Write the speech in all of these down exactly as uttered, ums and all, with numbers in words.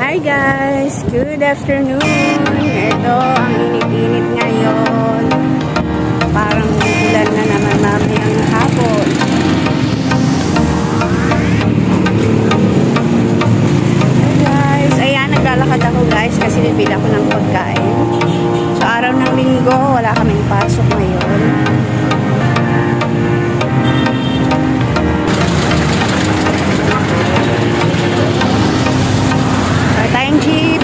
Hi guys! Good afternoon! Ito ang init-init ngayon. Parang ulan na naman mamayang hapon. Hi guys! Ayan, naglalakad ako guys kasi bibili ako ng pagkain. Sa araw ng linggo, wala kaming pasok ngayon. Tayong jeep.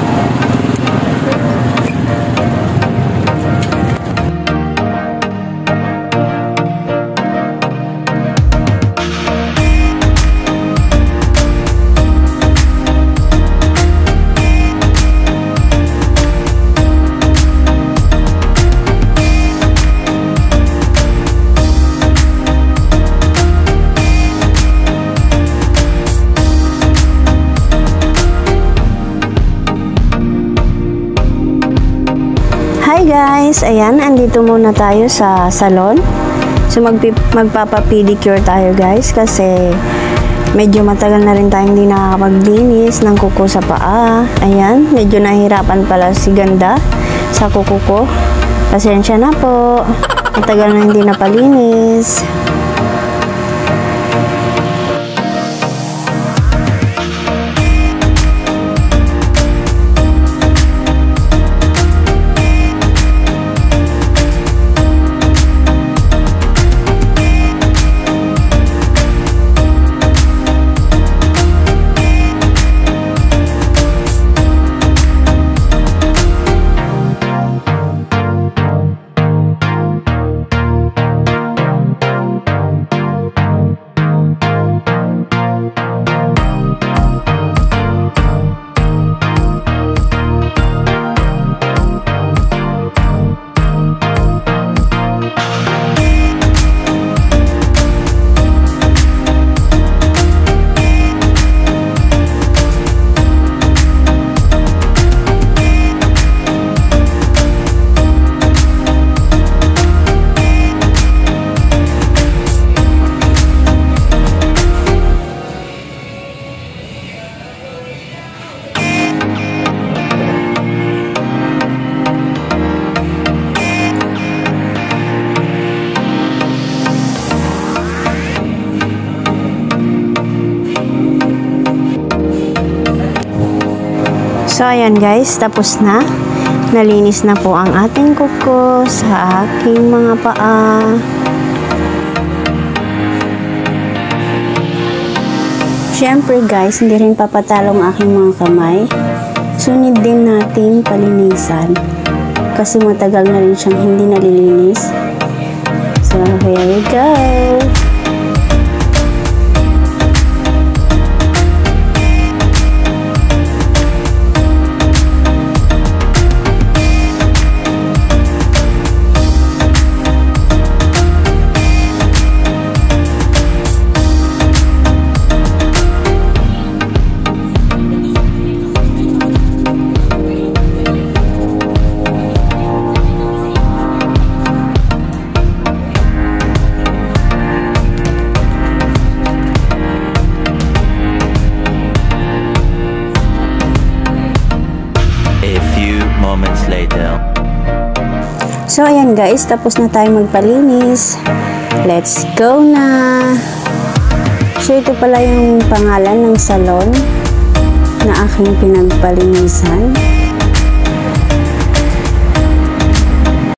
Hi guys! Ayan, andito muna tayo sa salon. So magpapapedicure tayo guys kasi medyo matagal na rin tayong hindi nakakapaglinis ng kuko sa paa. Ayan, medyo nahihirapan pala si Ganda sa kuko ko. Pasensya na po. Matagal na hindi napalinis. So, ayan guys, tapos na. Nalinis na po ang ating kuko sa aking mga paa. Siyempre guys, hindi rin papatalo ang aking mga kamay. Sunod din natin palinisan. Kasi matagal na rin siyang hindi nalilinis. So, here we go! Moments later. So, ayan guys, tapos na tayo magpalinis. Let's go na! So, ito pala yung pangalan ng salon na aking pinagpalinisan.